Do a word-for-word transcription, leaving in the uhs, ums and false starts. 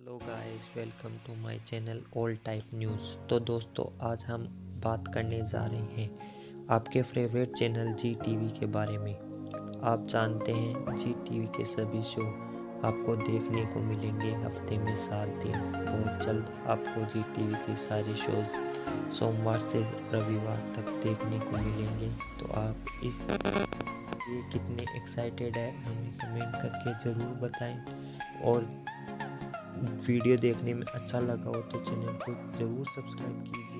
Hello guys, welcome to my channel all type news. तो दोस्तों, आज हम बात करने जा रहे हैं आपके फेवरेट चैनल जी टीवी के बारे में। आप जानते हैं जी टीवी के सभी शो आपको देखने को मिलेंगे हफ्ते में सात दिन। बहुत जल्द आपको जी टीवी के सारे शोज सोमवार से रविवार तक देखने को मिलेंगे। तो आप इस ये कितने एक्साइटेड है हमें कमेंट करके ज़रूर बताएं। और वीडियो देखने में अच्छा लगा हो तो चैनल को ज़रूर सब्सक्राइब कीजिए।